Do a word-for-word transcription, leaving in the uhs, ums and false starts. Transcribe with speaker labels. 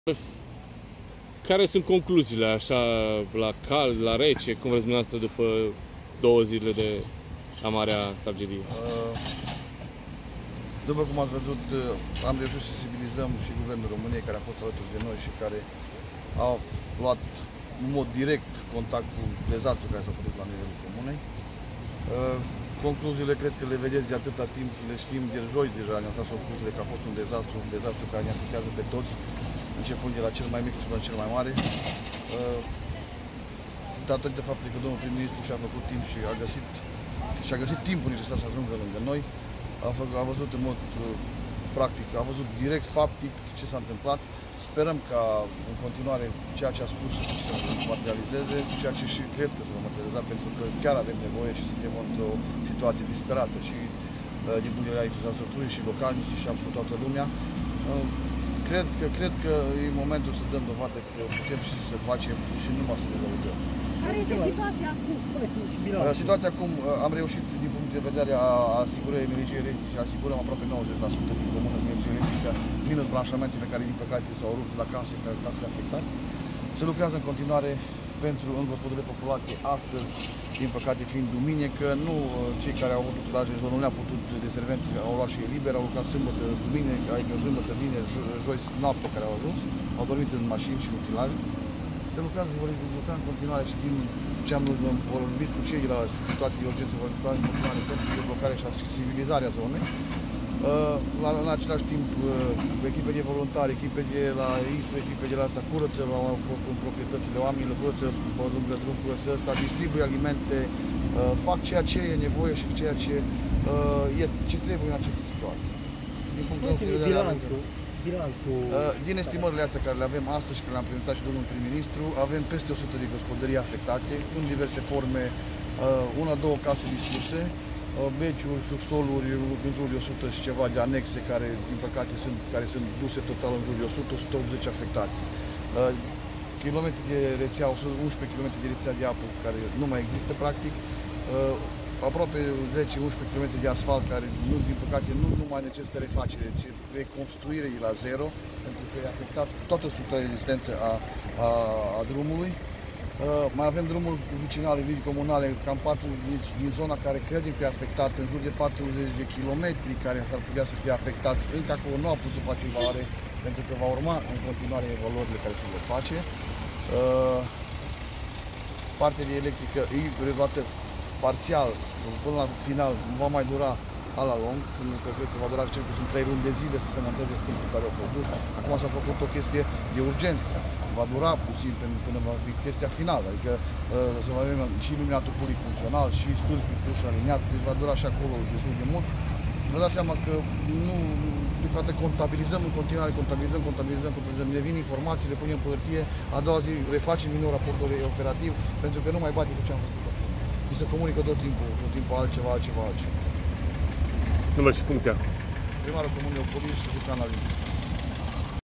Speaker 1: Care sunt concluziile, așa, la cald, la rece, cum vreți dumneavoastră, după două zile de amarea tragedie?
Speaker 2: Uh, după cum ați văzut, am reușit să sensibilizăm și Guvernul României, care a fost alături de noi și care a luat în mod direct contact cu dezastrul care s-a produs la nivelul comunei. Uh, concluziile cred că le vedeți de atâta timp, le știm de joi deja, ne-am dat concluziile că a fost un dezastru, un dezastru care ne afectează pe toți, începând de la cel mai mic și până la cel mai mare. Uh, datorită faptului că domnul prim-ministru și-a făcut timp și a găsit și-a găsit timpul necesar să ajungă lângă noi, a, făcut, a văzut în mod uh, practic, a văzut direct, faptic, ce s-a întâmplat. Sperăm ca în continuare ceea ce a spus să se materializeze, ceea ce și cred că se va materializa, pentru că chiar avem nevoie și suntem într-o situație disperată și uh, din punct de vedere infrastructurii și localnici și absolut toată lumea. Uh, cred, că, cred că e momentul să dăm dovadă că putem și să facem și numai să ne lăudăm.
Speaker 3: Care este situația acum?
Speaker 2: Situația acum, am reușit din punct de vedere a asigurării energiei electrice, asigurăm aproape nouăzeci la sută din comună de energie electrică, minus branșamentele care din păcate s-au rupt la case, care casele afectate. Se lucrează în continuare pentru îngospodările populației astăzi, din păcate fiind duminică, nu cei care au avut turaje în zonul nu le-au putut de servenți, au luat și ei liber, au lucrat sâmbătă, duminică, adică sâmbătă, vineri, joi, noapte care au ajuns, au dormit în mașini și în utilare. Se lucrează, vor lucra în continuare, știm ce am vorbit cu cei la situații de urgență, vor lucra în continuare pentru deblocarea și accesibilizarea zonei. La, în același timp, echipe de voluntari, echipe de la I S U, echipe de la asta curăță la, în proprietățile oamenilor, curăță lângă drum, curăță ăsta, distribuie alimente, fac ceea ce e nevoie și ceea ce, e, ce trebuie în aceste situații. Din punctul de vedere,
Speaker 4: bilanțul...
Speaker 2: Din estimările astea care le avem astăzi și care le-am prezentat și domnul prim-ministru, avem peste o sută de gospodării afectate, în diverse forme, una, două case distruse, beciuri, subsoluri, în jur de o sută și ceva de anexe care, din păcate, sunt, care sunt duse total în jur de o sută, o sută optzeci afectate. Kilometri de rețea, unsprezece kilometri de rețea de apă care nu mai există, practic. Aproape zece unsprezece kilometri de asfalt care, nu, din păcate, nu numai necesită refacere, ci reconstruire la zero, pentru că e afectat toată structura de rezistență a, a, a drumului. Uh, mai avem drumul vicinale, linii comunale, cam patru din zona care credem că e afectată, în jur de patruzeci de kilometri care s-ar putea să fie afectați. Încă acolo nu a putut face evaluare, pentru că va urma în continuare evaluările care se vor face. Uh, partea de electrică e rezolvată parțial, până la final, nu va mai dura a la lung, pentru că cred că va dura cel puțin trei luni de zile să se monteze stâmpul care au fost dus. Acum s-a făcut o chestie de urgență. Va dura puțin până va fi chestia finală, adică uh, să avem și iluminatul polifuncțional, și stâlpii puși aliniați, deci va dura și acolo destul de mult. Vă dați seama că nu, deocamdată contabilizăm în continuare, contabilizăm, contabilizăm, contabilizăm, ne vin informații, le punem pe hârtie, a doua zi refacem din nou raportul operativ, pentru că nu mai bate cu ce am făcut acum. Și se comunică tot timpul, tot timpul altceva, altceva, altceva.
Speaker 1: Număr și funcția.
Speaker 2: Primarul Comunei Opolis și Jucan Alin.